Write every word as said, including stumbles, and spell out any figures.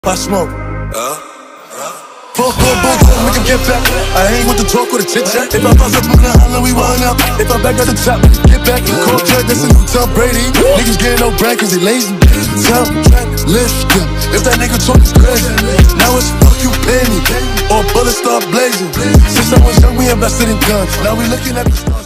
I smoke. Uh, Boom, boom, boom, boom, make him get back. I ain't with the talk or the chit chat. If I buzz up, I'm gonna holler, we wind up. If I back at the top, get back. Cold cut, that's a new Tom Brady. Niggas getting no brand cause they lazy. Top track, lift, yeah. If that nigga talk is crazy, now it's fuck you pay me, or bullets start blazing. Since I was young, we invested in guns. Now we looking at the stars.